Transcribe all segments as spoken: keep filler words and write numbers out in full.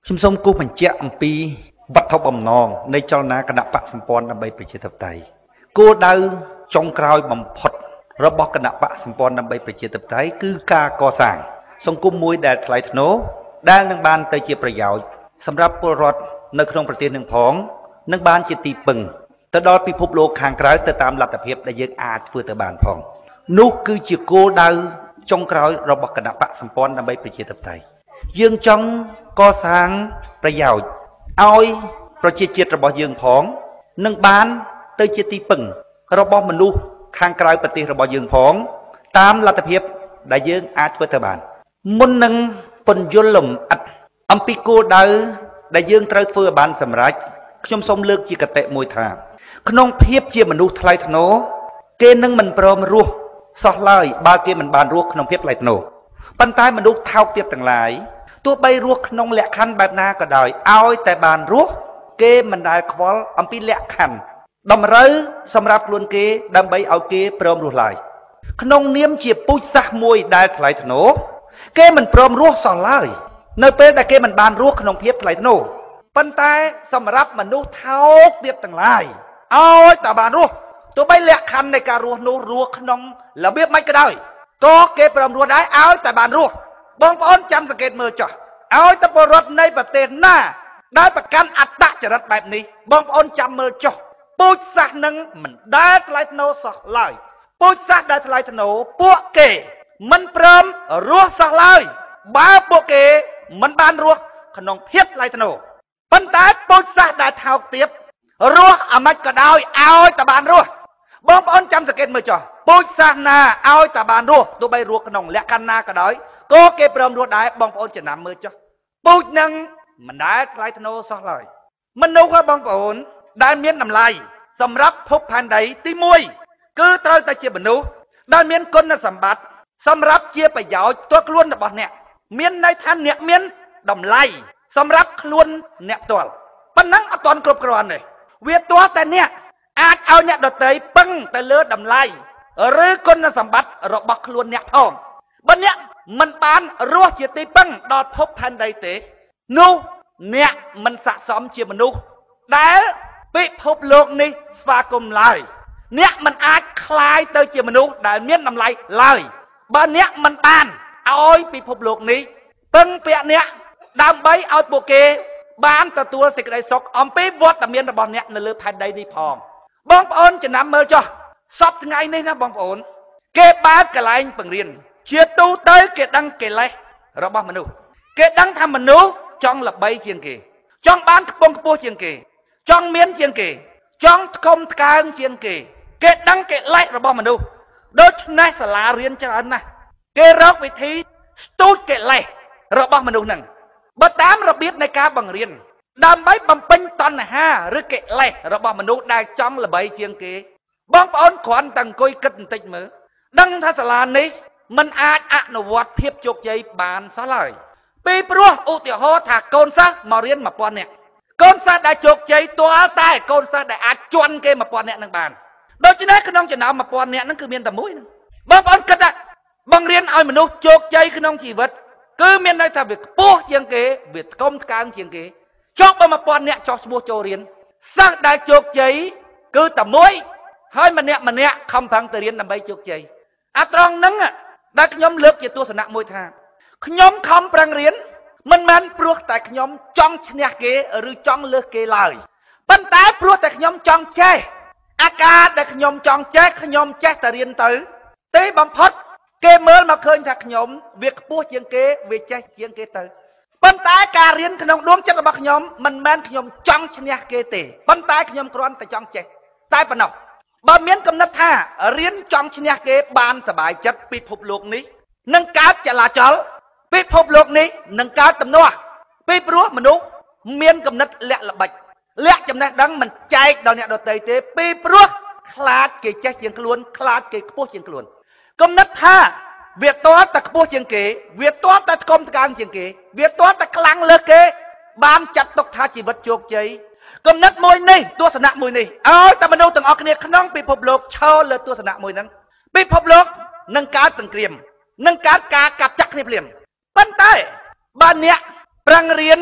ខ្ញុំសូមគូបញ្ជាក់អំពីវត្ថុបំណងនៃចលនាគណៈបកសម្ព័ន្ធដើម្បីប្រជាធិបតេយ្យគោលដៅចុងក្រោយបំផុតរបស់គណៈបកសម្ព័ន្ធដើម្បីប្រជាធិបតេយ្យគឺការកសាងសង្គមមួយដែលថ្លៃថ្នូរដែលនឹងបានទៅជាប្រយោជន៍សម្រាប់ពលរដ្ឋនៅក្នុងប្រទេសនឹងផងនឹងបានជាទីពឹងទៅដល់ពិភពលោកខាងក្រៅទៅតាមលទ្ធភាពដែលយើងអាចធ្វើទៅបានផងនោះគឺជាគោលដៅចុងក្រោយរបស់គណៈបកសម្ព័ន្ធដើម្បីប្រជាធិបតេយ្យយើងចង់កសាងប្រយោជន៍ឲ្យប្រជាជាតិរបស់យើងផងនឹងបានទៅជាទីពឹងរបស់មនុស្សខាងក្រៅប្រទេសរបស់យើងផងតាមលទ្ធភាពដែលយើងអាចធ្វើទៅបានមុននឹងពន្យល់លំអិតអំពីគោលដៅដែលយើងត្រូវធ្វើឲ្យបានសម្រេចខ្ញុំសូមលើកជាកតិមួយថាក្នុងភាពជាមនុស្សថ្លៃថ្នូរគេនឹងមិនព្រមរស់សោះឡើយបើគេមិនបានរស់ក្នុងភាពថ្លៃថ្នូរប៉ុន្តែមនុស្សថោកទាបទាំងឡាយទោះបីរស់ក្នុងលក្ខខណ្ឌបែបណាក៏ដោយឲ្យតែបានរស់គេមិនដែលខ្វល់អំពីលក្ខខណ្ឌតម្រូវសម្រាប់ខ្លួនគេដើម្បីឲ្យគេព្រមរស់ឡើយក្នុងនាមជាពូជសាសន៍មួយដែលថ្លៃថ្នូរគេមិនព្រមរស់សោះឡើយនៅពេលដែលគេមិនបានរស់ក្នុងភាពថ្លៃថ្នូរប៉ុន្តែសម្រាប់មនុស្សថោកទាបទាំងឡាយឲ្យតែបានរស់ទោះបីលក្ខខណ្ឌនៃការរស់នោះរស់ក្នុងរបៀបមិនក៏ដោយក៏គេព្រមរស់ដែរឲ្យតែបានរស់បងប្អូនចាំសង្កេតមើលចុះឲ្យតែពលរដ្ឋនៃប្រទេសណាដែលប្រកាន់អត្តចរិតបែបនេះបងប្អូនចាំមើលចុះពូជសាសន៍នឹងមិនដែលថ្លៃថ្នូរសោះឡើយពូជសាសន៍ដែលថ្លៃថ្នូរពួកគេមិនព្រមរស់សោះឡើយបើពួកគេមិនបានរស់ក្នុងភាពថ្លៃថ្នូរប៉ុន្តែពូជសាសន៍ដែលថោកទាបរស់អាម៉េចក៏ដោយឲ្យតែបានរស់បងប្អូនចាំសង្កេតមើលចុះពូជសាសន៍ណាឲ្យតែបានរស់ទោះបីរស់ក្នុងលក្ខខណ្ឌណាក៏ដោយក៏គេព្រមរស់ដែរបងប្អូនចំណាំមើលចុះពូជនឹងមិនដែលថ្លៃថ្នូរសោះឡើយមនុស្សបងប្អូនដែលមានតម្លៃសម្រាប់ភពផែនដីទីមួយគឺត្រូវតែជាមនុស្សដែលមានគុណសម្បត្តិសម្រាប់ជាប្រយោជន៍ផ្ទាល់ខ្លួនរបស់អ្នកមានន័យថាអ្នកមានតម្លៃសម្រាប់ខ្លួនអ្នកផ្ទាល់ប៉ុណ្ណឹងអត់ទាន់គ្រប់គ្រាន់ទេវាទាល់តែអ្នកអាចឲ្យអ្នកដទៃពឹងទៅលើតម្លៃឬគុណសម្បត្តិរបស់ខ្លួនអ្នកផងបើអ្នកមិនបានរស់ជាទីពឹងដល់ភពផែនដីទេនោះអ្នកមិនស័ក្តិសមជាមនុស្សដែលពិភពលោកនេះស្វាគមន៍ឡើយអ្នកមិនអាចคล้ายទៅជាមនុស្សដែលមានតម្លៃឡើយបើអ្នកមិនបានឲ្យពិភពលោកនេះពឹងពាក់អ្នកដើម្បីឲ្យពួកគេបានទទួលសេចក្តីសុខអំពីវត្តមានរបស់អ្នកនៅលើផែនដីនេះផងបងប្អូនចំណាំមើលចុះសពថ្ងៃនេះណាបងប្អូនគេបើកកន្លែងបង្រៀនជាទូទៅគេដឹងកិលេសរបស់មនុស្សគេដឹងថាមនុស្សចង់ល្បីជាងគេចង់បានខ្ពង់ខ្ពស់ជាងគេចង់មានជាងគេចង់ថ្កុំថ្កើងជាងគេគេដឹងកិលេសរបស់មនុស្សដូច្នេះសាលារៀនច្រើនណាស់គេរកវិធីស្ទូចកិលេសរបស់មនុស្សហ្នឹងបើតាមរបៀបនៃការបង្រៀនដើម្បីបំពេញតណ្ហាឬកិលេសរបស់មនុស្សដែលចង់ល្បីជាងគេបងប្អូនគ្រាន់តែអង្គុយគិតបន្តិចមើលដឹងថាសាលានេះមិនអាចអនុវត្តភាពជោគជ័យបានសោះឡើយពីព្រោះឧទាហរណ៍ថាកូនសិស្សមករៀនមួយពាន់នាក់កូនសិស្សដែលជោគជ័យទាល់តែកូនសិស្សដែលអាចជន់គេមួយពាន់នាក់នឹងបានដូច្នេះក្នុងចំណោមមួយពាន់នាក់ហ្នឹងគឺមានតែមួយហ្នឹងបងប្អូនគិតថាបង្រៀនឲ្យមនុស្សជោគជ័យក្នុងជីវិតគឺមានន័យថាវាខ្ពស់ជាងគេវាថ្កុំថ្កើងជាងគេចុះបើមួយពាន់នាក់ចោះឈ្មោះចូលរៀនសិស្សដែលជោគជ័យគឺតែមួយហើយម្នាក់ម្នាក់ខំប្រឹងទៅរៀនដើម្បីជោគជ័យអាត្រង់ហ្នឹងដែលខ្ញុំលើកជាទស្សនៈមួយថាខ្ញុំខំប្រឹងរៀនមិនមែនព្រោះតែខ្ញុំចង់ឈ្នះគេឬចង់លើសគេឡើយប៉ុន្តែព្រោះតែខ្ញុំចង់ចេះអាការដែលខ្ញុំចង់ចេះខ្ញុំចេះតែរៀនទៅទីបំផុតគេមើលមកឃើញថាខ្ញុំវាខ្ពស់ជាងគេវាចេះជាងគេទៅប៉ុន្តែការរៀនក្នុងដួងចិត្តរបស់ខ្ញុំមិនមែនខ្ញុំចង់ឈ្នះគេទេប៉ុន្តែខ្ញុំគ្រាន់តែចង់ចេះតែប៉ុណ្ណោះបើមានកំណត់ថារៀនចង់ឈ្នះគេបានសบายចិត្តពិភពលោកនេះនឹងកើតចលាចលពិភពលោកនេះនឹងកើតទំនាស់ពីព្រោះមនុស្សមានកំណត់លាក់ល្បិចលាក់ចំណេះដឹងមិនចែកដល់អ្នកដទៃទេពីព្រោះខ្លាចគេចេះជាងខ្លួនខ្លាចគេខ្ពស់ជាងខ្លួនកំណត់ថាវាទាល់តែខ្ពស់ជាងគេវាទាល់តែថ្កុំថ្កើងជាងគេវាទាល់តែខ្លាំងលើសគេបានចាត់ទុកថាជីវិតជោគជ័យគំនិតមួយនេះទស្សនៈមួយនេះឲ្យតែមនុស្សទាំងអស់គ្នាក្នុងពិភពលោកឈរលើទស្សនៈមួយហ្នឹងពិភពលោកនឹងកើតសង្គ្រាមនឹងកើតការកាប់ចាក់គ្នាភ្លាមប៉ុន្តែបើអ្នកប្រឹងរៀន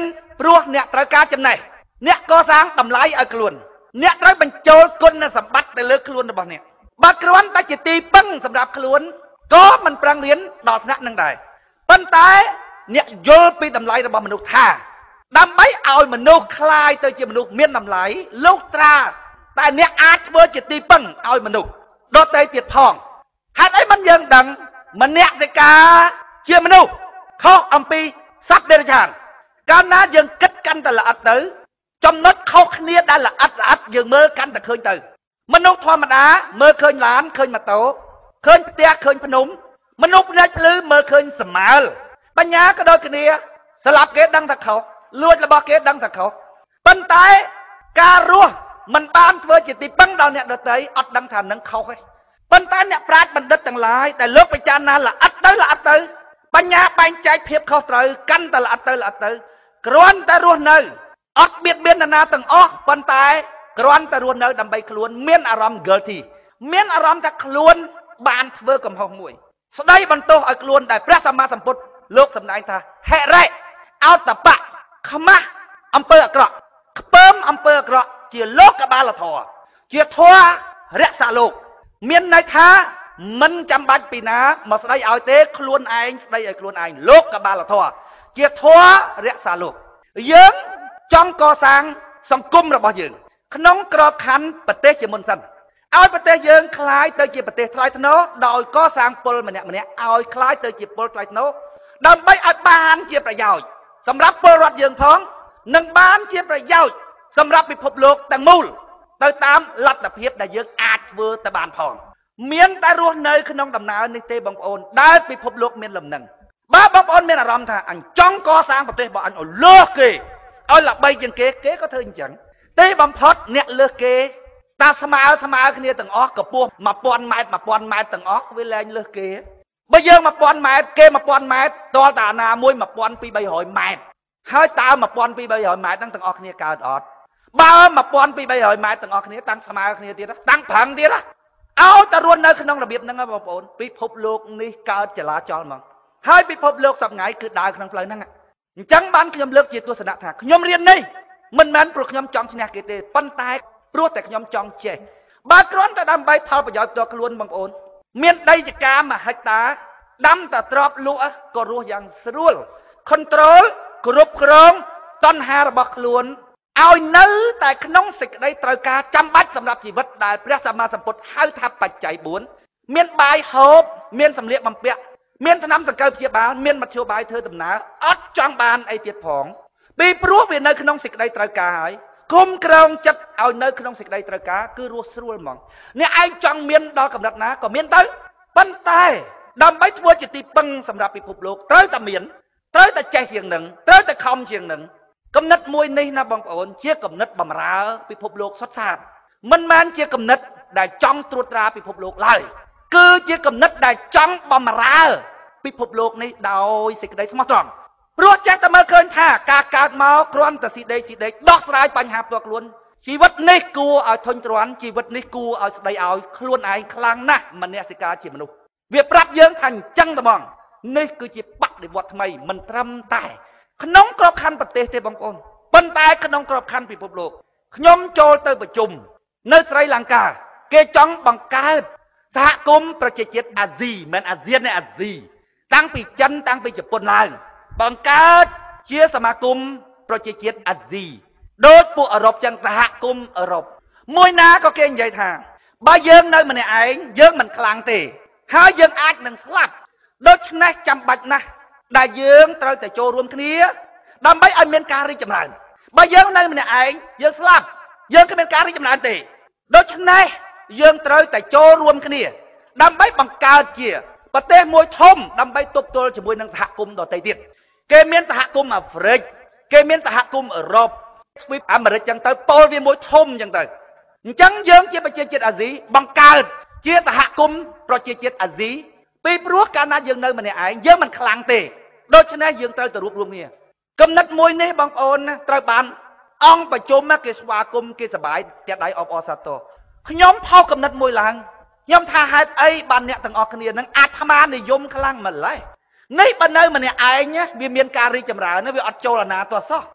ព្រោះអ្នកត្រូវការចំណេះអ្នកកសាងតម្លៃឲ្យខ្លួនអ្នកត្រូវបញ្ចូលគុណសម្បត្តិទៅលើខ្លួនរបស់អ្នកបើគ្រាន់តែជាទីពឹងសម្រាប់ខ្លួនក៏មិនប្រឹងរៀនដល់ថ្នាក់នឹងដែរប៉ុន្តែអ្នកយល់ពីតម្លៃរបស់មនុស្សថាដើម្បីឲ្យមនុស្សคลายទៅជាមនុស្សមានតម្លៃលោកត្រាតែអ្នកអាចធ្វើជាទីពឹងឲ្យមនុស្សដទៃទៀតផងហេតុអីមិនយើងដឹងមនសិការជាមនុស្សខុសអំពីសត្វដេរឆានកាលណាយើងគិតកាន់តែល្អិតទៅចំណុចខុសគ្នាដែលល្អិតល្អិតយើងមើលកាន់តែឃើញទៅមនុស្សធម្មតាមើលឃើញឡានឃើញម៉ូតូឃើញផ្ទះឃើញភ្នំមនុស្សភ្នែកភ្លឺមើលឃើញស្មើបញ្ញាក៏ដូចគ្នាស្លាប់គេដឹងថាខុសលួចរបស់គេដឹងថាខុសប៉ុន្តែការរស់មិនបានធ្វើជាទីពឹងដល់អ្នកដទៃអត់ដឹងថានឹងខុសទេប៉ុន្តែអ្នកប្រាជ្ញបណ្ឌិតទាំងឡាយដែលលោកពិចារណាល្អិតទៅល្អិតទៅបញ្ញាបែងចែកភាពខុសត្រូវកាន់តែល្អិតទៅល្អិតទៅគ្រាន់តែរស់នៅអត់បៀតបៀននរណាទាំងអស់ប៉ុន្តែគ្រាន់តែរស់នៅដើម្បីខ្លួនមានអារម្មណ៍ guilty មានអារម្មណ៍ថាខ្លួនបានធ្វើកំហុសមួយស្ដីបន្ទោសឲ្យខ្លួនដែលព្រះសម្មាសម្ពុទ្ធលោកសម្ដែងថាហិរៈអោតបៈខ្មាស់អំពើអាក្រក់ខ្ពើមអំពើអាក្រក់ជាលោកកបាលធម៌ជាធម៌រក្សាលោកមានន័យថាមិនចាំបាច់ពីណាមកស្ដីឲ្យទេខ្លួនឯងស្ដីឲ្យខ្លួនឯងលោកកបាលធម៌ជាធម៌រក្សាលោកយើងចង់កសាងសង្គមរបស់យើងក្នុងក្របខ័ណ្ឌប្រទេសជាមុនសិនឲ្យប្រទេសយើងคล้ายទៅជាប្រទេសថ្លៃថ្នូរដោយកសាងពលម្នាក់ម្នាក់ឲ្យคล้ายទៅជាពលថ្លៃថ្នូរដើម្បីឲ្យបានជាប្រយោជន៍សម្រាប់ពលរដ្ឋយើងផងនិងបានជាប្រយោជន៍សម្រាប់ពិភពលោកទាំងមូលទៅតាមលទ្ធភាពដែលយើងអាចធ្វើទៅបានផងមានតែរស់នៅក្នុងដំណើរនេះទេបងប្អូនដែលពិភពលោកមានលំនឹងបើបងប្អូនមានអារម្មណ៍ថាអញចង់កសាងប្រទេសរបស់អញឲ្យលើសគេឲ្យល្បីជាងគេគេក៏ធ្វើអញ្ចឹងទេបំផុតអ្នកលើសគេតាស្មើស្មើគ្នាទាំងអស់កម្ពស់1000ម៉ែត្រ1000ម៉ែត្រទាំងអស់វាលែងលើសគេបើយើង1000ម៉ែត្រគេ1000ម៉ែត្រតលតាណាមួយ1200ម៉ែត្រហើយតើ1200ម៉ែត្រទាំងអស់គ្នាកើតអត់បើ1200ម៉ែត្រទាំងអស់គ្នាតាំងស្មើគ្នាទៀតតាំងប្រឹងទៀតឲ្យតែរស់នៅក្នុងរបៀបហ្នឹងបងប្អូនពិភពលោកនេះកើតចលាចលមកហើយពិភពលោកសប្ងៃគឺដើរក្នុងផ្លូវហ្នឹងអញ្ចឹងបានខ្ញុំលើកជាទស្សនៈថាខ្ញុំរៀននេះមិនមែនព្រោះខ្ញុំចង់ឈ្នះគេទេប៉ុន្តែព្រោះតែខ្ញុំចង់ចេះបើគ្រាន់តែដើម្បីផលប្រយោជន៍ផ្ទាល់ខ្លួនបងប្អូនមានដីចកាមួយហិកតាដាំតែទ្របលក់ក៏រស់យ៉ាងស្រួល control គ្រប់គ្រងតណ្ហារបស់ខ្លួនឲ្យនៅតែក្នុងសេចក្តីត្រូវការចាំបាច់សម្រាប់ជីវិតដែលព្រះសម្មាសម្ពុទ្ធហៅថាបច្ច័យ4មានបាយហូបមានសម្លៀកបំពាក់មានថ្នាំសង្កូវព្យាបាលមានមធ្យោបាយធ្វើដំណើរអត់ចង់បានអីទៀតផងពីព្រោះវានៅក្នុងសេចក្តីត្រូវការហើយគុំក្រងចិត្តឲ្យនៅក្នុងសេចក្តីត្រូវការគឺរស់ស្រួលហ្មងអ្នកឯងចង់មានដល់កម្រិតណាក៏មានទៅប៉ុន្តែដើម្បីធ្វើជាទីពឹងសម្រាប់ពិភពលោកត្រូវតែមានត្រូវតែចេះជាងនឹងត្រូវតែខំជាងនឹងគំនិតមួយនេះណាបងប្អូនជាគំនិតបំរើពិភពលោកសុទ្ធសាធមិនមែនជាគំនិតដែលចង់ត្រួតត្រាពិភពលោកឡើយគឺជាគំនិតដែលចង់បំរើពិភពលោកនេះដោយសេចក្តីស្មោះត្រង់ព្រោះចេះតែមើលឃើញថាការកើតមកគ្រាន់តែស៊ីដេកស៊ីដេកដោះស្រាយបញ្ហាផ្ទាល់ខ្លួនជីវិតនេះគួរឲ្យធុញទ្រាន់ជីវិតនេះគួរឲ្យស្ដីឲ្យខ្លួនឯងខ្លាំងណាស់មនសិការជាមនុស្សវាប្រាប់យើងថាអញ្ចឹងតែហ្មងនេះគឺជាបដិវត្តថ្មីមិនត្រឹមតែក្នុងក្របខ័ណ្ឌប្រទេសទេបងប្អូនប៉ុន្តែក្នុងក្របខ័ណ្ឌពិភពលោកខ្ញុំចូលទៅប្រជុំនៅស្រីលង្កាគេចង់បង្កើតសហគមន៍ប្រជាជាតិអាស៊ីមិនអាស៊ានទេអាស៊ីតាំងពីចិនតាំងពីជប៉ុនឡើងបង្កើតជាសមាគមប្រជាជាតិអាស៊ីដូចពួកអឺរ៉ុបចឹងសហគមន៍អឺរ៉ុបមួយណាក៏គេនិយាយថាបើយើងនៅម្នាក់ឯងយើងមិនខ្លាំងទេហើយយើងអាចនឹងស្លាប់ដូច្នេះចាំបាច់ណាស់ដែលយើងត្រូវតែចូលរួមគ្នាដើម្បីឲ្យមានការរីកចម្រើនបើយើងនៅម្នាក់ឯងយើងស្លាប់យើងគ្មានការរីកចម្រើនទេដូច្នេះយើងត្រូវតែចូលរួមគ្នាដើម្បីបង្កើតជាប្រទេសមួយធំដើម្បីទប់ទល់ជាមួយនឹងសហគមន៍ដទៃទៀតគេមានសហគមន៍អាហ្វ្រិកគេមានសហគមន៍អឺរ៉ុបស្វីបអាមេរិកចឹងទៅពោលវាមួយធំចឹងទៅអញ្ចឹងយើងជាប្រជាជាតិអាស៊ីបង្កើតជាសហគមន៍ប្រជាជាតិអាស៊ីពីព្រោះកាលណាយើងនៅម្នាក់ឯងយើងមិនខ្លាំងទេដូច្នេះយើងត្រូវទៅរួបរวมគ្នាគំនិតមួយនេះបងប្អូនត្រូវបានអង្គប្រជុំគេស្វាគមន៍គេសប្បាយតែដៃអបអរសាទរខ្ញុំផុសគំនិតមួយឡើងខ្ញុំថាហេតុអីបានអ្នកទាំងអស់គ្នានឹងអាត្មានិយមខ្លាំងម្ល៉េះនេះបើនៅម្នាក់ឯងវាមានការរីកចម្រើនវាអត់ចូលអាណាទាស់សោះ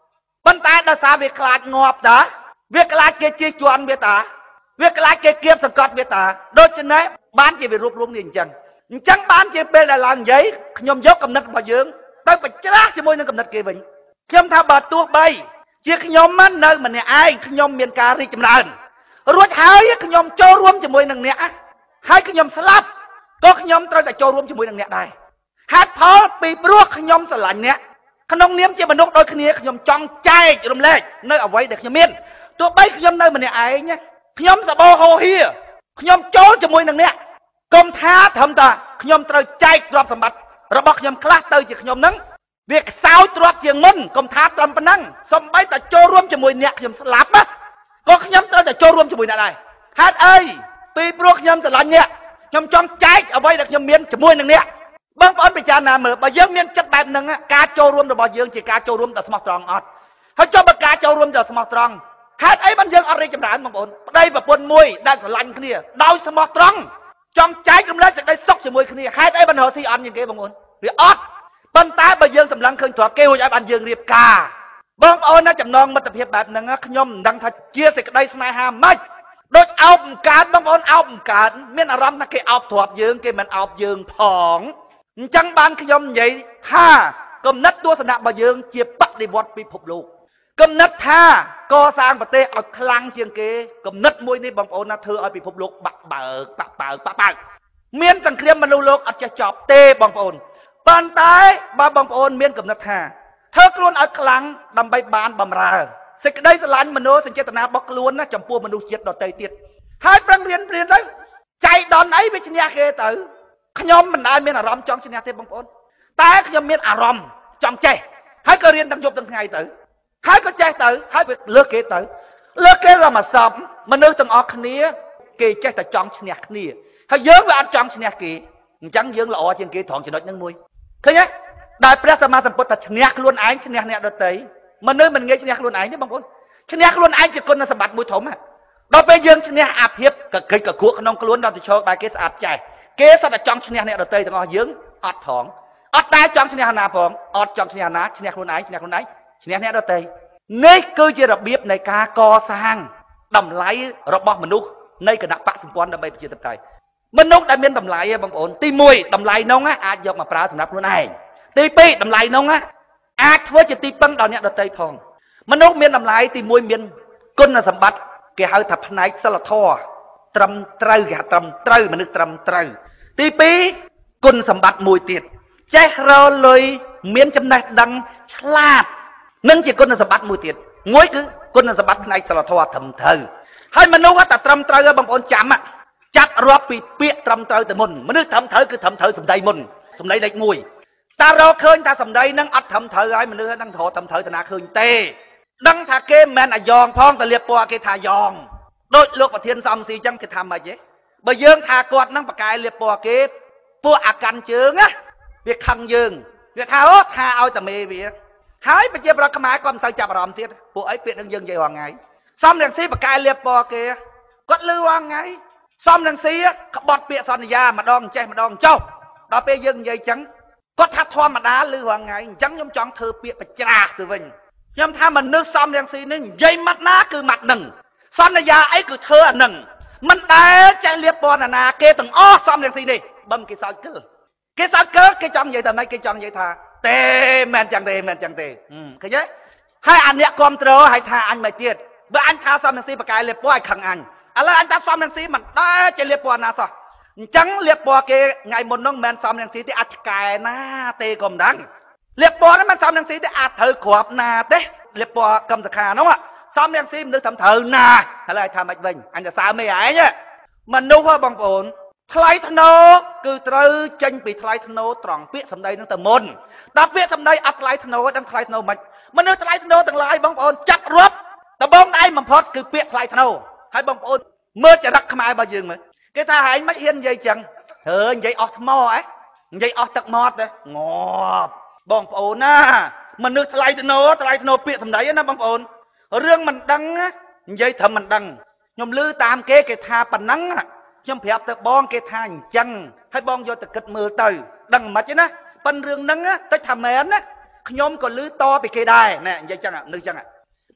ប៉ុន្តែដោយសារវាខ្លាចងាប់តាវាខ្លាចគេជិះជាន់វាតាវាខ្លាចគេគៀបសង្កត់វាតាដូច្នេះបានជាវារួបរวมនេះអញ្ចឹងអញ្ចឹងបានជាពេលដែលឡើងនិយាយខ្ញុំយកកំណត់របស់យើងទៅបញ្ច្រាស់ជាមួយនឹងកំណត់គេវិញខ្ញុំថាបើទោះបីជាខ្ញុំមិននៅម្នាក់ឯងខ្ញុំមានការរីកចម្រើនរួចហើយខ្ញុំចូលរួមជាមួយនឹងអ្នកហើយខ្ញុំស្លាប់ក៏ខ្ញុំត្រូវតែចូលរួមជាមួយនឹងអ្នកដែរហេតុផលពីព្រោះខ្ញុំស្រឡាញ់អ្នកក្នុងនាមជាមនុស្សដូចគ្នាខ្ញុំចង់ចែករំលែកនៅអ្វីដែលខ្ញុំមានទោះបីខ្ញុំនៅម្នាក់ឯងខ្ញុំសបោហោហៀខ្ញុំចូលជាមួយនឹងអ្នកកុំថាត្រឹមតែខ្ញុំត្រូវចែកទ្រព្យសម្បត្តិរបស់ខ្ញុំខ្លះទៅជាខ្ញុំនឹងវាខ្សោយទ្រព្យជាងមុនកុំថាត្រឹមប៉ុណ្ណឹងសំបីតែចូលរួមជាមួយអ្នកខ្ញុំស្លាប់ណាក៏ខ្ញុំត្រូវតែចូលរួមជាមួយអ្នកដែរហេតុអីពីព្រោះខ្ញុំស្រឡាញ់អ្នកខ្ញុំចង់ចែកអ្វីដែលខ្ញុំមានជាមួយនឹងអ្នកបងប្អូនពិចារណាមើលបើយើងមានចិត្តបែបហ្នឹងការចូលរួមរបស់យើងជាការចូលរួមដ៏ស្មោះត្រង់អត់ហើយចុះបើការចូលរួមដ៏ស្មោះត្រង់ហេតុអីបានយើងអត់រីកចម្រើនបងប្អូនប្តីប្រពន្ធមួយដែលស្រឡាញ់គ្នាដោយស្មោះត្រង់ចង់ចែករំលែកសេចក្តីសុខជាមួយគ្នាហេតុអីបានរកស៊ីអន់ជាងគេបងប្អូនវាអត់ប៉ុន្តែបើយើងសម្លឹងឃើញទ្រព្យគេរួចឲ្យបានយើងរៀបការបងប្អូនណាចំណងមិត្តភាពបែបហ្នឹងខ្ញុំមិនដឹងថាជាសេចក្តីស្នេហាម៉េចដូចអោបបង្កើតបងប្អូនអោបបង្កើតមានអារម្មណ៍ថាគេអោបទ្រព្យយើងគេមិនអោបយើងផងអញ្ចឹងបានខ្ញុំនិយាយថាគំនិតទស្សនៈរបស់យើងជាបដិវត្តពិភពលោកគំនិតថាកសាងប្រទេសឲ្យខ្លាំងជាងគេគំនិតមួយនេះបងប្អូនណាធ្វើឲ្យពិភពលោកបាក់បើកបាក់បើកបាក់បើកមានសង្គ្រាមមនុស្សលោកអត់ចេះចប់ទេបងប្អូនប៉ុន្តែបើបងប្អូនមានគំនិតថាធ្វើខ្លួនឲ្យខ្លាំងដើម្បីបានបម្រើសេចក្តីស្រឡាញ់មនោសញ្ចេតនារបស់ខ្លួនណាចំពោះមនុស្សជាតិដទៃទៀតហើយប្រឹងរៀនរៀនទៅចៃដន្យអីវាឈ្នះគេទៅខ្ញុំមិនដែលមានអារម្មណ៍ចង់ឈ្នះទេបងប្អូនតែខ្ញុំមានអារម្មណ៍ចង់ចេះហើយក៏រៀនទាំងយប់ទាំងថ្ងៃទៅហើយក៏ចេះទៅហើយវាលើកគេទៅលើកគេរំអសពមនុស្សទាំងអស់គ្នាគេចេះតែចង់ឈ្នះគ្នាហើយយើងវាអត់ចង់ឈ្នះគេអញ្ចឹងយើងល្អជាងគេត្រង់ចំណុចហ្នឹងមួយឃើញទេដែលព្រះសម្មាសម្ពុទ្ធថាឈ្នះខ្លួនឯងឈ្នះអ្នកដទៃមនុស្សមិនងាយឈ្នះខ្លួនឯងទេបងប្អូនឈ្នះខ្លួនឯងជាគុណសម្បត្តិមួយធំដល់ពេលយើងឈ្នះអាភិបកកិច្ចកគួកក្នុងខ្លួនដល់ទៅឈរបែរគេស្អាតចេះគេសត្វតែចង់ឈ្នះអ្នកដទៃទាំងអស់យើងអត់ផងអត់តែចង់ឈ្នះអាណាផងអត់ចង់ឈ្នះអាណាឈ្នះខ្លួនឯងឈ្នះខ្លួនឯងឈ្នះអ្នកដទៃនេះគឺជារបៀបនៃការកសាងតម្លៃរបស់មនុស្សនៃគណៈបកសម្ព័ន្ធដើម្បីប្រជាធិបតេយ្យមនុស្សដែលមានតម្លៃបងប្អូនទីមួយតម្លៃនោះអាចយកមកប្រើសម្រាប់ខ្លួនឯងទីពីរតម្លៃនោះអាចធ្វើជាទីពឹងដល់អ្នកដទៃផងមនុស្សមានតម្លៃទីមួយមានគុណសម្បត្តិគេហៅថាផ្នែកសិលធម៌ត្រឹមត្រូវគេហៅត្រឹមត្រូវមនុស្សត្រឹមត្រូវទីពីរគុណសម្បត្តិមួយទៀតចេះរលុយមានចំណេះដឹងឆ្លាតនឹងជាគុណសម្បត្តិមួយទៀតមួយគឺគុណសម្បត្តិផ្នែកសិលធម៌ត្រឹមត្រូវហើយមនុស្សតែត្រឹមត្រូវបងប្អូនចាំចាប់រាប់ពីពាក្យត្រឹមត្រូវទៅមុនមនុស្សត្រឹមត្រូវគឺត្រឹមត្រូវសម្ដីមុនសម្ដីលេខមួយតែរកឃើញថាសម្ដីនឹងអត់ត្រឹមត្រូវហើយមនុស្សហ្នឹងត្រឹមត្រូវទៅណាឃើញទេដឹងថាគេមិនមែនអាយ៉ងផងតែលៀបពណ៌គេថាយ៉ងដូចលោកប្រធានសំស៊ីអញ្ចឹងគេថាម៉េចទេបើយើងថាគាត់ហ្នឹងបកកែលៀបពណ៌គេពួកអាកាន់ជើងណាវាខឹងយើងវាថាអូថាឲ្យតែមេវាហើយប្រជាប្រដ្ឋខ្មែរគាត់មិនសូវចាប់អារម្មណ៍ទៀតពួកអីពាក្យនឹងយើងនិយាយរាល់ថ្ងៃសំរងស៊ីបកកែលៀបពណ៌គេគាត់លឺរាល់ថ្ងៃសំរងស៊ីក្បត់ពាក្យសន្យាម្ដងចេះម្ដងចុះដល់ពេលយើងនិយាយអញ្ចឹងគាត់ថាធម្មតាលឺរាល់ថ្ងៃអញ្ចឹងខ្ញុំចង់ធ្វើពាក្យបច្រាស់ទៅវិញខ្ញុំថាមនុស្សសំរងស៊ីនេះនិយាយម៉ាត់ណាគឺម៉ាត់នឹងសន្យាអីគឺធ្វើអានឹងមិនដែលចេះលៀបពណ៌ណាគេទាំងអស់សំរងស៊ីនេះបឹមគេសោចគិលគេសោចគិលគេចង់និយាយថាម៉េចគេចង់និយាយថាទេមិនចឹងទេមិនចឹងទេឃើញទេហើយអាអ្នកគ្រប់គ្រងឲ្យថាអញមិនទៀតបើអញថាសំរងស៊ីបកកែលៀបពណ៌ឲ្យខឹងអញឥឡូវអញថាសំរងស៊ីមិនដែលចេះលៀបពណ៌ណាសោះអញ្ចឹងលៀបពណ៌គេថ្ងៃមុនហ្នឹងមិនមែនសំរងស៊ីទេអាចកែណាទេក៏មិនដឹងលៀបពណ៌ហ្នឹងមិនសំរងស៊ីទេអាចត្រូវគ្រាប់ណាទេលៀបពណ៌កម្មសខាហ្នឹងសំរងស៊ីមនុស្សត្រឹមត្រូវណាឥឡូវឲ្យថាម៉េចវិញអញទៅសើមេឯងមនុស្សបងប្អូនថ្លៃធ្នូគឺត្រូវចេញពីថ្លៃធ្នូត្រង់ពាក្យសម្ដីហ្នឹងទៅមុនដល់ពាក្យសម្ដីអត់ថ្លៃធ្នូដឹងថ្លៃធ្នូមិនមនុស្សថ្លៃធ្នូទាំងឡាយបងប្អូនចាត់រាប់ដំបងដៃបំផុតគឺពាក្យថ្លៃធ្នូហើយបងប្អូនមើលចរិតខ្មែររបស់យើងមើលគេថាហែងមិនហ៊ាននិយាយចឹងហើនិយាយអស់ថ្មអេនិយាយអស់ទឹកមាត់ទេងាប់បងប្អូនណាមនុស្សថ្លៃធ្នូថ្លៃធ្នូពាក្យសម្ដីណាបងប្អូនរឿងមិនដឹងនិយាយត្រឹមមិនដឹងខ្ញុំឮតាមគេគេថាប៉ុណ្ណឹងខ្ញុំប្រាប់ទៅបងគេថាអញ្ចឹងហើយបងយកទៅគិតមើលទៅដឹងមិនទេណាប៉ុនរឿងហ្នឹងតិចថាមែនណាខ្ញុំក៏ឮតពីគេដែរណែនិយាយចឹងនឹកចឹង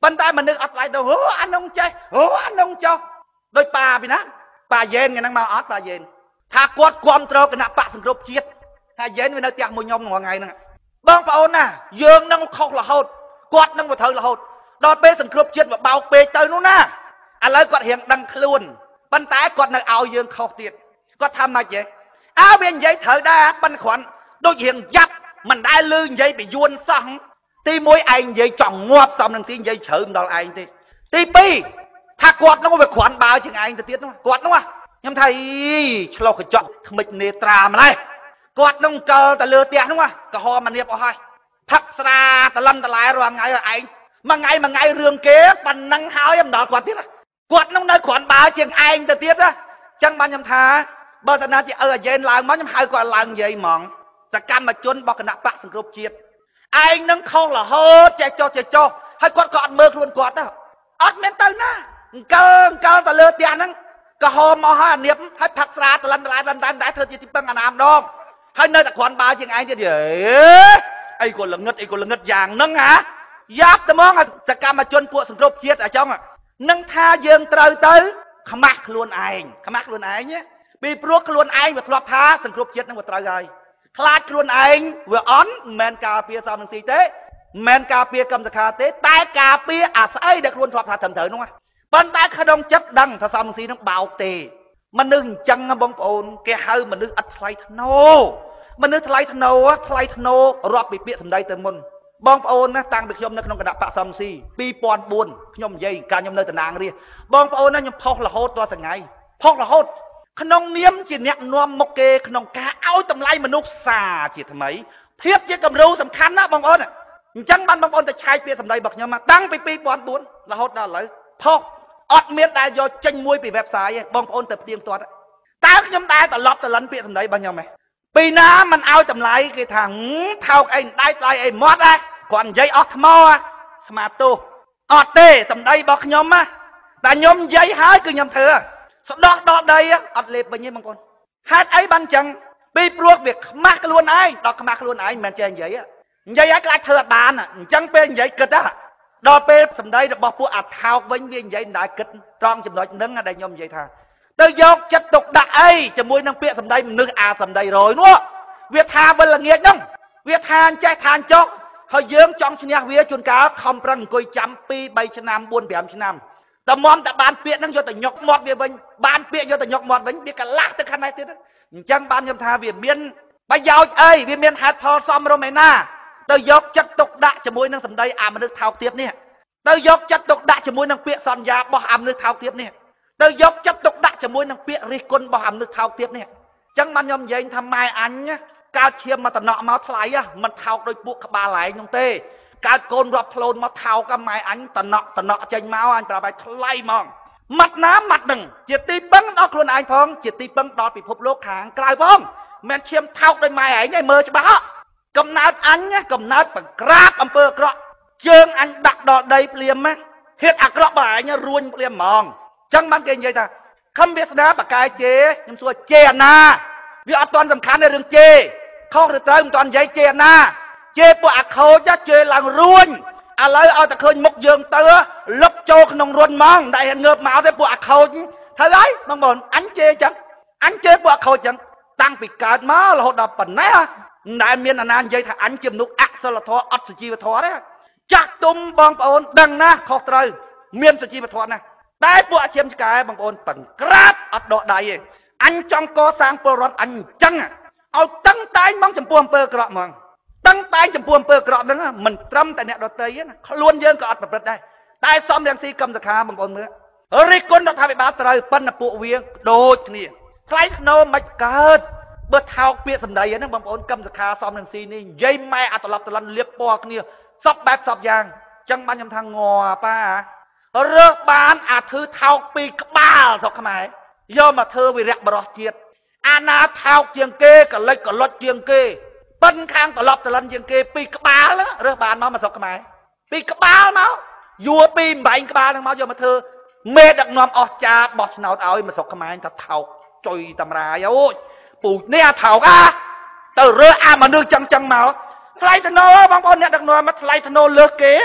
ប៉ុន្តែមនុស្សអត់ឆ្លើយទៅអូអានងចេះអូអានងចោះដោយប៉ាពីណាប៉ាយេនហ្នឹងមកអត់ប៉ាយេនថាគាត់គ្រប់គ្រងគណៈបកសង្គ្រោះជាតិថាយេនវានៅផ្ទះមួយខ្ញុំមួយថ្ងៃហ្នឹងបងប្អូនណាយើងនឹងខុសរហូតគាត់នឹងមកត្រូវរហូតដល់ពេលសង្គ្រោះជាតិមកបោកពេកទៅនោះណាឥឡូវគាត់រៀងដឹងខ្លួនប៉ុន្តែគាត់នៅឲ្យយើងខុសទៀតគាត់ថាម៉េចទេអើវានិយាយត្រូវដែរប៉ុន្តែគ្រាន់ដូចរៀងយ៉ាប់មិនដែលលឺនិយាយពីយួនសោះទីមួយឯងនិយាយចង់ងាប់សំនឹងស៊ីនិយាយជ្រើមដល់ឯងទេទីពីរថាគាត់នោះវាគ្រាន់បើជាងឯងទៅទៀតនោះគាត់នោះខ្ញុំថាអីឆ្លុះកញ្ចក់ថ្មិចនេត្រាម្លេះគាត់នឹងកលទៅលើផ្ទះនោះក៏ហមនាបអស់ហើយផឹកស្រាតលំតឡែរាល់ថ្ងៃឲ្យឯងមួយថ្ងៃមួយថ្ងៃរឿងគេប៉ុណ្ណឹងហើយមិនដល់គាត់ទៀតគាត់នឹងនៅគ្រាន់បើជាងឯងទៅទៀតណាចឹងបានខ្ញុំថាបើតាណាជាអើអាយ៉ែនឡើងមកខ្ញុំហៅគាត់ឡើងនិយាយហ្មងសកម្មជនរបស់គណៈបកសង្គ្រោះជាតិឯងនឹងខុសរហូតចេះចុះចេះចុះហើយគាត់ក៏អត់មើលខ្លួនគាត់ទៅអត់មានទៅណាអង្គើអង្គើទៅលើផ្ទះហ្នឹងក៏ហមមកហើយអានៀបហើយផឹកស្រាតលិនតឡែតាមតាមតែធ្វើជាទីពឹងអាណាម្ដងហើយនៅតែគ្រាន់បើជាងឯងទៀតហេអីក៏ល្ងឹតអីក៏ល្ងឹតយ៉ាងហ្នឹងហាយ៉ាប់តែហ្មងសកម្មជនពួកសង្គ្រោះជាតិអញ្ចឹងនឹងថាយើងត្រូវទៅខ្មាស់ខ្លួនឯងខ្មាស់ខ្លួនឯងពីព្រោះខ្លួនឯងវាធ្លាប់ថាសង្គ្រោះជាតិនឹងវាត្រូវហើយខ្លាចខ្លួនឯងវាអន់មិនមែនការពារសំនឹងស៊ីទេមិនមែនការពារកម្មសខាទេតែការពារអាស្អីដែលខ្លួនធ្លាប់ថាត្រឹមត្រូវនោះប៉ុន្តែក្នុងចិត្តដឹងថាសំនឹងស៊ីនឹងបោកទេមនុស្សអញ្ចឹងបងប្អូនគេហៅមនុស្សអត់ថ្លៃថ្នូរមនុស្សថ្លៃថ្នូរថ្លៃថ្នូររាប់ពីពាក្យសម្ដីទៅមុនបងប្អូនណាតាំងពីខ្ញុំនៅក្នុងគណៈបកសំស៊ីពីរពាន់បួនខ្ញុំនិយាយកាលខ្ញុំនៅតំណាងរាស្ត្របងប្អូនណាខ្ញុំផុសរហូតដល់សងៃផុសរហូតក្នុងនាមជាអ្នកនាំមុខគេក្នុងការឲ្យតម្លៃមនុស្សសាជាថ្មីភាពជាគំរូសំខាន់ណាបងប្អូនអញ្ចឹងបានបងប្អូនទៅឆែកពាក្យសម្ដីរបស់ខ្ញុំតាំងពីពីរពាន់បួនរហូតដល់ឥឡូវផុសអត់មានដែលយកចេញមួយពី website ទេបងប្អូនទៅផ្ទៀងផ្ទាត់តើខ្ញុំដែលត្រឡប់ទៅលិនពាក្យសម្ដីរបស់ខ្ញុំហ៎ពីណាមិនឲ្យតម្លៃគេថាថោកអីដៃថ្លៃអីមាត់ហ៎គាត់និយាយអស់ថ្មស្មាទោសអត់ទេសម្ដីរបស់ខ្ញុំណាតែខ្ញុំនិយាយហើយគឺខ្ញុំធ្វើស្ដោះដកដីអត់លេបវិញទេបងប្អូនហេតុអីបានចឹងពីព្រោះវាខ្មាស់ខ្លួនឯងដល់ខ្មាស់ខ្លួនឯងមិនមែនចេះនិយាយនិយាយឲ្យខ្លាចធ្វើអត់បានអញ្ចឹងពេលនិយាយគិតណាដល់ពេលសម្ដីរបស់ពួកអាថោកវិញវានិយាយមិនដែលគិតត្រង់ចំណុចហ្នឹងដែលខ្ញុំនិយាយថាទៅយកចិត្តទុកដាក់អីជាមួយនឹងពាក្យសម្ដីមនុស្សអាសម្ដីរយនោះវាថាវិលល្ងាចហ្នឹងវាថាអញ្ចេះថាអញ្ចោះហើយយើងចង់ឈ្នះវាជួនកាលខំប្រឹងអង្គុយចាំពីរបីឆ្នាំបួនប្រាំឆ្នាំតែមមតែបានពាក្យហ្នឹងយកទៅញុកមាត់វាវិញបានពាក្យយកទៅញុកមាត់វិញវាកលាស់ទៅខាងណាទៀតអញ្ចឹងបានខ្ញុំថាវាមានប្រយោជន៍អីវាមានហេតុផលសមរម្យឯណាទៅយកចិត្តទុកដាក់ជាមួយនឹងសម្ដីអាមនុស្សថោកទាបនេះទៅយកចិត្តទុកដាក់ជាមួយនឹងពាក្យសន្យារបស់អាមនុស្សថោកទាបនេះទៅយកចិត្តទុកដាក់ជាមួយនឹងពាក្យរិះគន់របស់អាមនុស្សថោកទាបនេះអញ្ចឹងបានខ្ញុំនិយាយថាម៉ែអញកើតឈាមមកតំណក់មកថ្លៃមិនថោកដោយពួកក្បាលឯងនោះទេកើតកូនរាប់ផ្លូនមកថោកម៉ែអញតំណក់តំណក់ចេញមកអញប្រាប់ឲ្យថ្លៃហ្មងម៉ាត់ណាម៉ាត់នឹងជាទីពឹងដល់ខ្លួនឯងផងជាទីពឹងដល់ពិភពលោកខាងក្រៅផងមិនឈាមថោកដោយម៉ែឯងទេមើលច្បាស់កំណើតអញកំណើតបង្ក្រាបអំពើអាក្រក់ជើងអញដាក់ដល់ដីភ្លាមណាធាតអាក្រក់បើអញរួញភ្លាមហ្មងអញ្ចឹងបានគេនិយាយថាខំវាសនាបកាយជេខ្ញុំសួរជេអាណាវាអត់ទាន់សំខាន់ទេរឿងជេខុសឬត្រូវមិនទាន់និយាយជេអាណាជេពួកអាខូចជេឡើងរួញឥឡូវឲ្យតែឃើញមុខយើងទៅលុបចូលក្នុងរុនហ្មងតែងើបមកទេពួកអាខូចត្រូវហើយបងប្អូនអញជេអញ្ចឹងអញជេពួកអាខូចអញ្ចឹងតាំងពីកើតមករហូតដល់ប៉ុណ្ណេះមិនដែលមានអាណានិយាយថាអញជាមនុស្សអសិលធម៌អត់សុជីវធម៌ទេចាស់ទុំបងប្អូនដឹងណាខុសត្រូវមានសុជីវធម៌ណាតែពួកអាជាមឆ្កែបងប្អូនបង្ក្រាបអត់ដកដៃទេអញចង់កសាងពលរដ្ឋអញអញ្ចឹងឲ្យតឹងតែងមកចំពោះអំពើអាក្រក់ហ្មងតឹងតែងចំពោះអំពើអាក្រក់ហ្នឹងមិនត្រឹមតែអ្នកដទៃទេណាខ្លួនយើងក៏អត់ប្រព្រឹត្តដែរតែសំរងស៊ីកម្មសខាបងប្អូនមើលរិះគន់រដ្ឋាភិបាលត្រូវប៉ុន្តែពួកវាដូចគ្នាថ្លៃធ្នូមិនកើតបើថោកពាក្យសម្ដីហ្នឹងបងប្អូនកម្មសខាសំរងស៊ីនេះនិយាយម៉ែអត់ត្រឡប់ត្រឡន់លៀបពណ៌គ្នាសពបែបសពយ៉ាងអញ្ចឹងបានខ្ញុំថាងប៉ារើសបានអាធ្វើថោកពីក្បាលស្រុកខ្មែរយកមកធ្វើវិរៈបរោះជាតិអាណាថោកជាងគេកលិចកលុចជាងគេប៉ិនខាងត្រឡប់ត្រឡន់ជាងគេពីក្បាលរើសបានមកមកស្រុកខ្មែរពីក្បាលមកយួរពីម្បែងក្បាលហ្នឹងមកយកមកធ្វើមេដឹកនាំអស់ចាបោះឆ្នោតឲ្យមកស្រុកខ្មែរថាថោកចុយតម្រាយអូយពូនេះអាថោកអាទៅរើសអាមនុស្សចឹងចឹងមកថ្លៃធ្នូបងប្អូនអ្នកដឹកនាំមកថ្លៃធ្នូលើគេ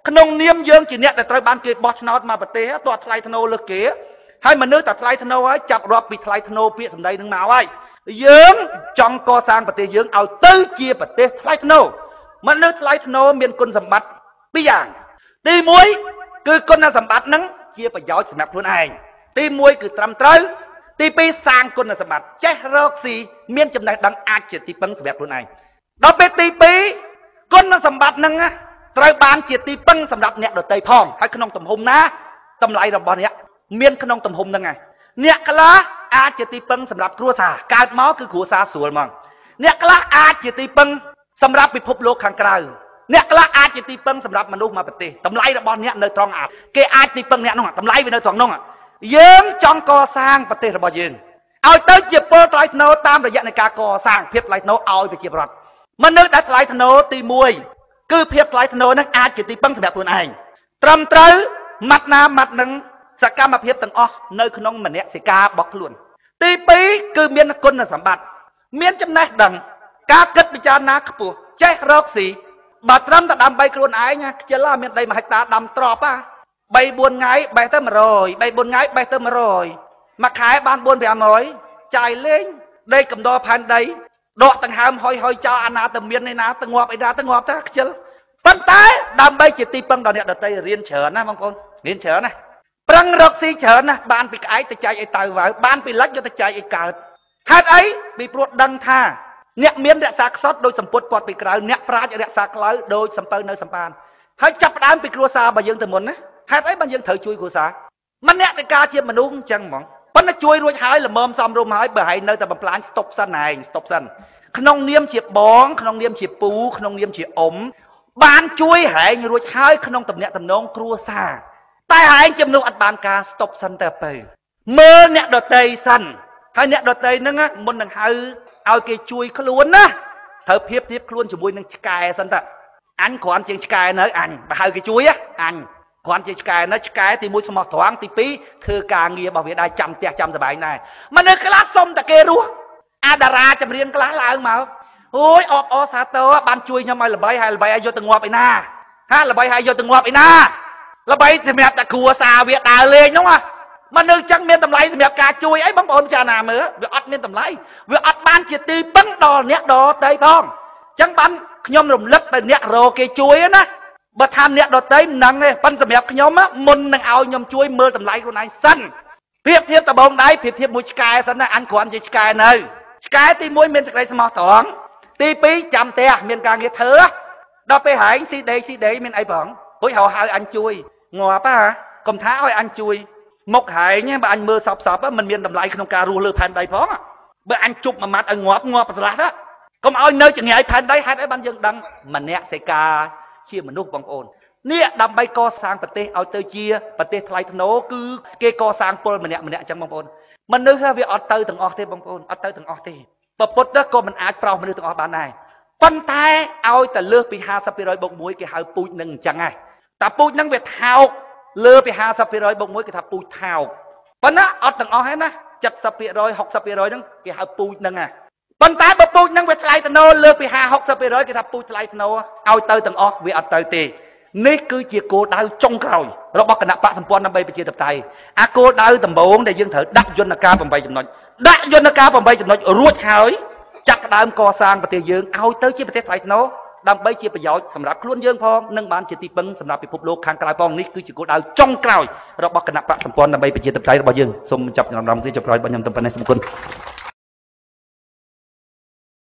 ขนมเนียมเยื้องจีเนี่ยแต่ตรายบ้านเกบอชนอตมาประเทศตัวไทยธโนเลือกเก๋ให้มันนึกแต่ไทยธโนไว้จับรอบปีไทยธโนเปียสำได้หนึ่งมาไว้เยื้องจองก่อสร้างประเทศเยื้องเอาตื้อเจียประเทศไทยธโนมันนึกไทยธโนมีคุณสมบัติปีอย่างตีมวยคือคุณสมบัตินั้นเจียประโยชน์สำหรับคนเองตีมวยคือตรำเต้าตีปีสร้างคุณสมบัติเจ้ารอกสีเมียนจำได้ดังอาจจะตีปังสำหรับคนเองเราไปตีปีคุณสมบัตินั้นนะไตรบานเจียตีปังสำหรับเนี่ยโดยใจพองให้ขนมตำหงนะตำไรระบอเนี่ยเมียนขนมตำหงยังไงเนี่ยกะละอาจจะตีปังสำหรับครัวซาการเมาคือครัวซาสวนมังเนี่ยกะละอาจจะตีปังสำหรับไปพบโลกข้างไกลเนี่ยกะละอาจจะตีปังสำหรับมนุษย์มาปฏิตำไรระบอเนี่ยในตรองอาจเกอาจตีปังเนี่ยน้องตำไรไปในตรองน้องอ่ะยืมจองก่อสร้างปฏิระบอยืนเอาเต้เจียโปรไตรโนตามระยะในการก่อสร้างเพียบไตรโนเอาไปเจียบรัดมนุษย์ได้ไตรโนตีมวยคือเพียบไตรโนนั้นอาจจะตีปังสำหรับคนเองตรำเต้มัดน้ำมัดหนึ่งสกรรมเพียบต่างอ๋อในขนมมันเนี่ยสิกาบอกล้วนตีปีคือเมียนคุณสมบัติเมียนจำแนกดังกาเกิดปิจานาขปูเจ้ารอกสีบาดรำแต่ดำใบกลวนไอ้เนี่ยเจล่าเมียนใดมาให้ตาดำตรอป่ะใบบวนไงใบเติมมารอยใบบวนไงใบเติมมารอยมาขายบ้านบวนไปอมอยจ่ายเล้งได้กำดอพันใดดอกต่างหามหอยหอยเจ้าอนาตเมียนในนาตังงอบไอ้นาตังงอบตาเจลปั้นตายดำใบจิตตีปังตอนเนี้ยเดี๋ยวไปเรียนเฉินนะบางคนเรียนเฉินนะปรังรกสีเฉินนะบ้านปีกไอ้ตะใจไอ้ตายว่าบ้านปีลักยตะใจไอ้เกิดฮัดไอ้ปีปลดดังท่าเนี่ยเมียนเดะสักซอดโดยสัมปทปอดปีกลายเนี่ยปราจะเดะสักลายโดยสัมเปิลเนสัมปานให้จับดามปีกรัวซาบะยังแต่หมดนะฮัดไอ้บางยังเถยช่วยครัวซามันเนี่ยจะกาเชียมมนุษย์จังหมองปั้นช่วยรวยหายละเมิมซ้ำรวมหายเบื่อหายเนยแต่บางปลายสต็อปสั้นไหนสต็อปสั้นขนมเนียมเฉียบบองขนมเนียมเฉียบปูขนมเนียมเฉียบอมบ้านช่วยหายรวยหายขนมตำเนี่ยตำน้องครัวซาแต่หายจำนวนอัดบานกาสต็อปสั้นแต่ไปเมื่อเนี่ยดอเตยสั้นให้เนี่ยดอเตยนั่งอ่ะมันนั่งหายเอาเกช่วยขลุ่นนะเธอเพียบเทียบขลุ่นจมูกนั่งสกายสั้นแต่อันขวานเชียงสกายเนยอันไปหายเกช่วยอ่ะอันขวานเชียงสกายเนยสกายตีมวยสมองถวงตีปีคือกางเงียบบอกเวลาจำเตียจำสบายนายมันเนื้อกล้าส้มตะเกรัวอาดาราจะเรียนกล้าลายมาโอ้ยออกออสาเตอบ้านช่วยยังไงระบายให้ระบายอายุตึงวัวไปหน้าฮะระบายให้อายุตึงวัวไปหน้าระบายสมัยตะคัวซาเวียดาเลยน้องอ่ะมันนึกจังเมียนตำไรสมัยการช่วยไอ้บังบอลจานาเมื่อเวียอัดเมียนตำไรเวียอัดบ้านเจียตีบังดอเนี้ยดอเตยพองจังบ้านขยมหลุมเล็กแต่เนี้ยโรเกช่วยนะบัทานเนี้ยดอเตยนังเลยปั้นสมัยขยมอ่ะมันนังเอายมช่วยเมื่อตำไรคนไหนสั้นเพียบเทียบตะบงได้เพียบเทียบมวยสกายสั้นนะอันขวานเจียสกายเนยสกายตีมวยเมียนสกายสมองถองตีปีจำเตะเมียนกลางเงี้ยเถอะเราไปหายสีเดย์สีเดย์เมียนไอ้ป๋องเฮ้ยเขาหายอันช่วยงัวป่ะกรมท้าให้อันช่วยมกหายเนี่ยบ่อันมือสอบสอบว่ามันเมียนตำไรขนมการูเลือพันใดพ้องอ่ะบ่อันจุกมามัดอันงัวงัวปัสสาวะฮะก็เอาเนยจะไงพันใดฮัดไอ้บันยังดังมันเนี่ยเสกาเชี่ยมนุษย์บางโอนเนี่ยดำใบกอสร้างประเทศเอาเตยเชียประเทศไทยทโนคือเกกอสร้างปนมันเนี่ยมันเนี่ยจังบางโอนมันนึกว่าวิอัตเตอร์ถึงออกเทบางโอนอัตเตอร์ถึงออกเทปปดแล้วก็มันอาจเปล่ามันนึกถึงออกบ้านนายปั้นตายเอาแต่เลือกไปหาสับไปร้อยบกมวยเกี่ยวกับปูหนึ่งจังไงแต่ปูนั่งเวทเท้าเลือกไปหาสับไปร้อยบกมวยเกี่ยวกับปูเท้าปั้นนะเอาถึงออกให้นะจัดสับไปร้อยหกสับไปร้อยนั่งเกี่ยวกับปูหนึ่งไงปั้นตายบปูนั่งเวทไลต์โนเลือกไปหาหกสับไปร้อยเกี่ยวกับปูไลต์โนเอาเตอร์ถึงออกวิอัตเตอร์ตีนี่คือเจียโกดาวจงกล่อยเราบอกคณะปะสัมปอนนำไปไปเจียตับไตอาโกดาวตำบงได้ยังเถิดดักยนต์การผมไปจำนวนดักยนต์การผมไปจำนวนรวดหายจักดามก่อสร้างประเทศยืงเอาเตอร์ที่ประเทศไทยโนดำใบเชียประโยชน์สำหรับคล้วนยืงพองนึ่งบานเจติปังสำหรับไปพบโลกข้างกลายพองนี่คือจิโกดาวจ้องกล่าวเราบอกคณะปะสัมปอนนำไปไปเชียตับไตเราบอกยืงสมจับนำนำที่จะปล่อยบรรยามตำปนในสมกุล